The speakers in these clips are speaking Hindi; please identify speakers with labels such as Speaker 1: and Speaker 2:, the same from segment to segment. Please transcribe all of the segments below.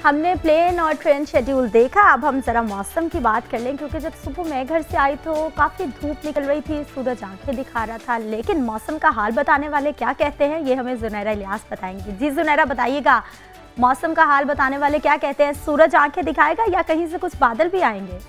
Speaker 1: हमने प्लेन और ट्रेन शेड्यूल देखा। अब हम ज़रा मौसम की बात कर लें, क्योंकि जब सुबह मैं घर से आई तो काफ़ी धूप निकल रही थी, सूरज आंखें दिखा रहा था। लेकिन मौसम का हाल बताने वाले क्या कहते हैं, ये हमें जुनैरा इलियास बताएंगी। जी जुनैरा, बताइएगा, मौसम का हाल बताने वाले क्या कहते हैं? सूरज आंखें दिखाएगा या कहीं से कुछ बादल भी आएंगे?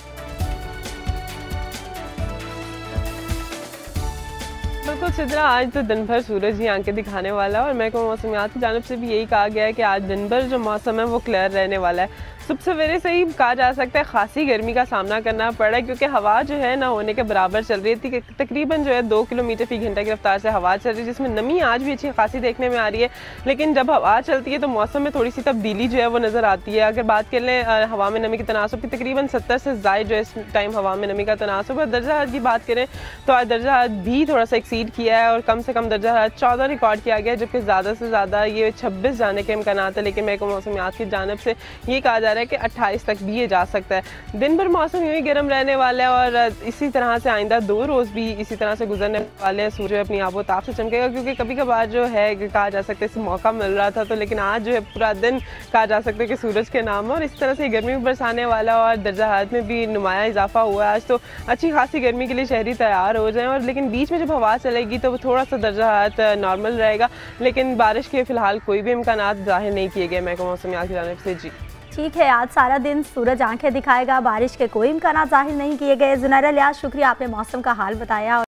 Speaker 2: बिल्कुल सिद्रा, आज तो दिन भर सूरज ही आंखें दिखाने वाला है और महकमा मौसमियात की जानिब से भी यही कहा गया है कि आज दिन भर जो मौसम है वो क्लियर रहने वाला है। सुबह सवेरे से ही कहा जा सकता है खासी गर्मी का सामना करना पड़ा है, क्योंकि हवा जो है ना होने के बराबर चल रही थी। तकरीबन जो है 2 किलोमीटर फी घंटा की रफ्तार से हवा चल रही है, जिसमें नमी आज भी अच्छी खासी देखने में आ रही है। लेकिन जब हवा चलती है तो मौसम में थोड़ी सी तब्दीली जो है वो नज़र आती है। अगर बात कर लें हवा में नमी के तनासुब की, तकरीबन 70 से ज़ायद जो है इस टाइम हवा में नमी का तनासुब है। दर्जा हरारत की बात करें तो आज दर्जा हरारत भी थोड़ा सा एक्सीड किया है और कम से कम दर्जा हरारत 14 रिकॉर्ड किया गया है, जबकि ज़्यादा से ज़्यादा ये 26 जाने के इम्कान है। लेकिन महकमा मौसमियात की जानिब से ये कहा जा रहा है कि 28 तक भी ये जा सकता है। दिन भर मौसम यूँ ही गर्म रहने वाला है और इसी तरह से आइंदा 2 रोज़ भी इसी तरह से गुजरने वाले हैं। सूर्य अपनी आबोताब से चमकेगा, क्योंकि कभी कभार जो है कहा जा सकता है इसे मौका मिल रहा था, तो लेकिन आज जो है पूरा दिन कहा जा सकता है कि सूरज के नाम है और इस तरह से गर्मी भी बरसाने वाला और दर्जा हरारत में भी नुमाया इजाफा हुआ है। आज तो अच्छी खासी गर्मी के लिए शहरी तैयार हो जाएं और लेकिन बीच में जब हवा चलेगी तो थोड़ा सा दर्जा हरारत नॉर्मल रहेगा, लेकिन बारिश के फिलहाल कोई भी इम्कान जाहिर नहीं किए गए महकमा मौसमियात की जानिब से। जी
Speaker 1: ठीक है, आज सारा दिन सूरज आंखें दिखाएगा, बारिश के कोई इम्कान जाहिर नहीं किए गए। जुनैरा इलियास, शुक्रिया, आपने मौसम का हाल बताया।